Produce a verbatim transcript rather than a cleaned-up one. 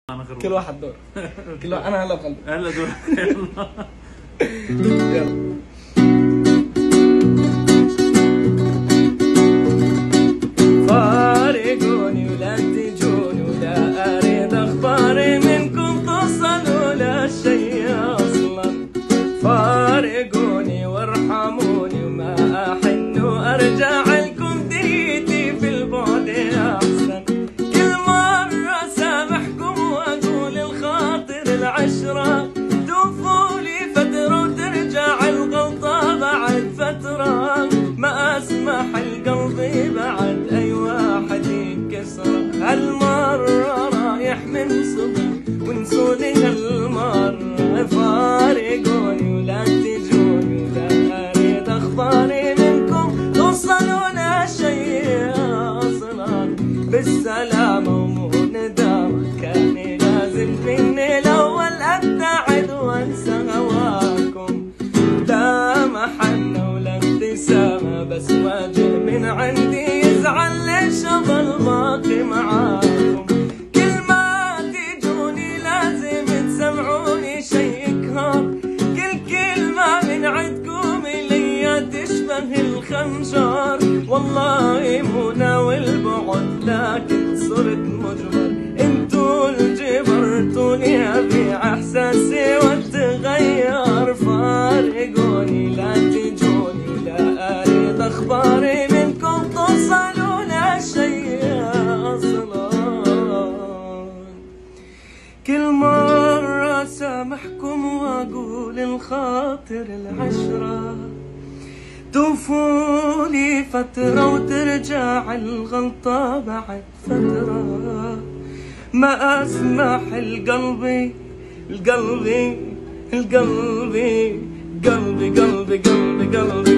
كل واحد دور. كل واحد انا هلا بقلبي. هلا دور. يلا يلا. فارقوني ولا تجوني ولا اريد اخباري منكم توصلوا للشي اصلا. فارقوني وارحموني وما احن وارجع لكم دنيتي في البعد احسن. كل مرة سامحكم واقول الخاطر العشرة، توفولي فترة وترجع الغلطة بعد فترة. ما اسمح القلب بعد اي واحد يكسره. هالمرة رايح من صدق ونسوني هالمرة. فارقوني ولا تجوني ولا اريد اخباري منكم توصلوا لشي اصلا. بالسلامة ومو ندامة كان لازم مني الاول ابتعد وانسى هواكم. لا محنة ولا ابتسامة بس واجه من عندي يزعل ليش اضل باقي معاكم. كل ما تجوني لازم تسمعوني شي يقهر. كل كلمة من عندكم الي تشبه الخنجر. والله مو ناوي البعد لكن صرت مجبر. انتو اللي جبرتوني ابيع احساسي واتغير. فارقوني لا تجوني ولا اريد اخباري منكم توصلوا لشي اصلا. كل مرة سامحكم واقول الخاطر العشرة، توفولي فترة وترجع الغلطة بعد فترة. ما اسمح القلبي القلبي القلبي قلبي قلبي قلبي قلبي